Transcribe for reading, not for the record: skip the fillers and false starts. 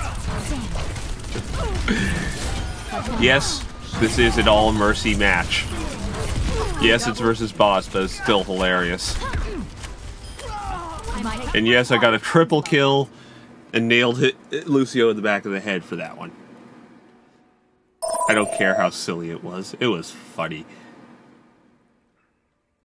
Yes, this is an all mercy match. Yes, it's versus boss, but it's still hilarious. And yes, I got a triple kill and nailed Lucio in the back of the head for that one. I don't care how silly it was. It was funny.